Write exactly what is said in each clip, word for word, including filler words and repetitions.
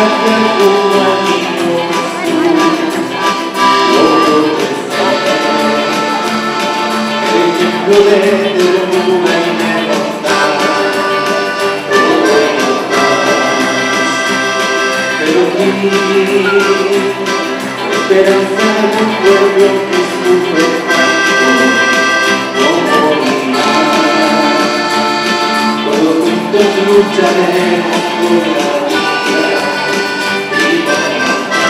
Esperanza de un pueblo que sufre tanto, no morirá. Todos juntos lucharemos por la vida y por la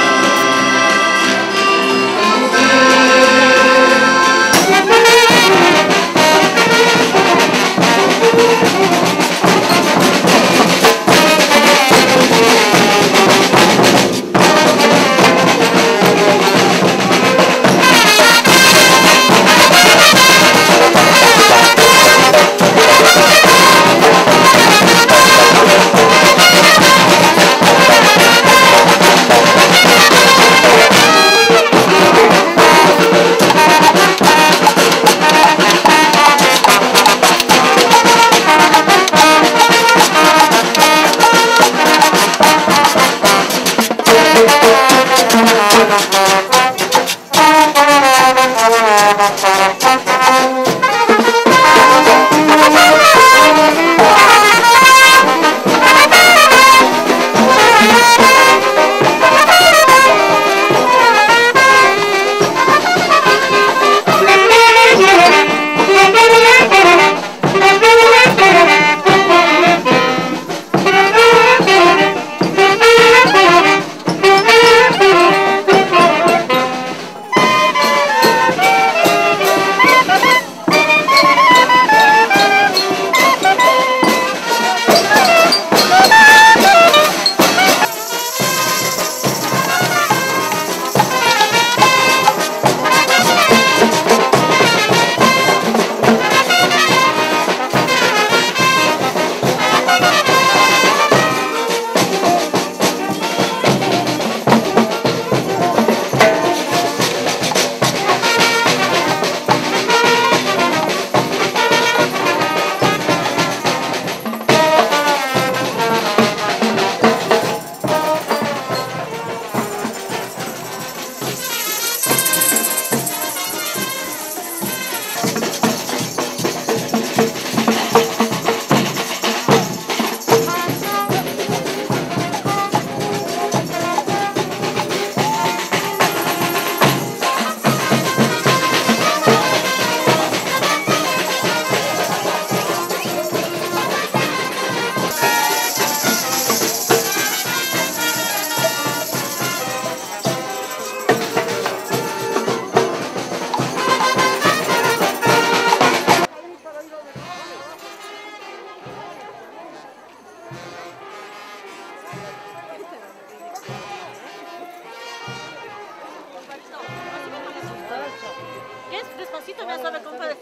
Despacito, me sabe compadre.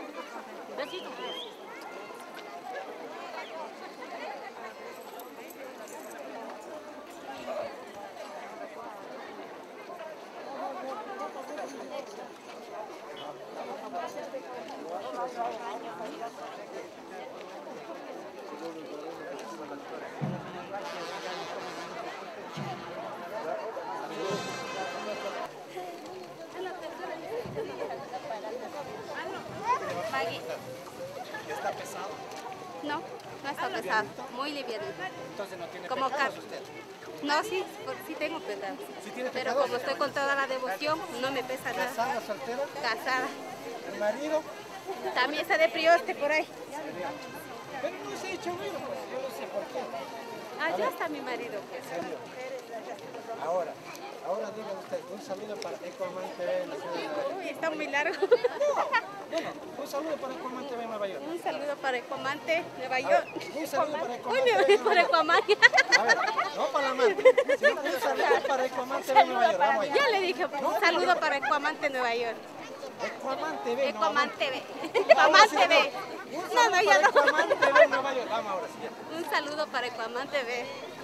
Besito. ¿Ya está pesado? No, no está pesado, muy livianito. Entonces no tiene Como pecados car- usted. No, sí, por- sí tengo pesado. ¿Sí tiene Pero pecados? como estoy con toda la devoción, no me pesa nada. ¿Casada, soltera? Casada. ¿El marido? También está de prioste por ahí. Pero no se ha hecho ruido, pues yo no sé por qué. Allá está mi marido. ¿En serio? Ahora, ahora diga usted, un saludo para Ecoman T V en la ciudad de Nueva York. Uy, está muy largo. Bueno, un saludo para Ecoman T V en Nueva York. Un saludo para Ecomante, Nueva A ver, York. un saludo para Ecoman Uy, T V en para Nueva York. Ecomante. A ver, no para la amante, sino un saludo para Ecoman T V en Nueva York. Vamos allá. Ya le dije, un saludo para Ecomante, Nueva York. Ecoman T V, no, Ecoman amante. T V. Ecoman T V. Un No, saludo no, ya para no. Ecoman T V en Nueva York. Vamos ahora sí. Ya. Un saludo para Ecuamán T V.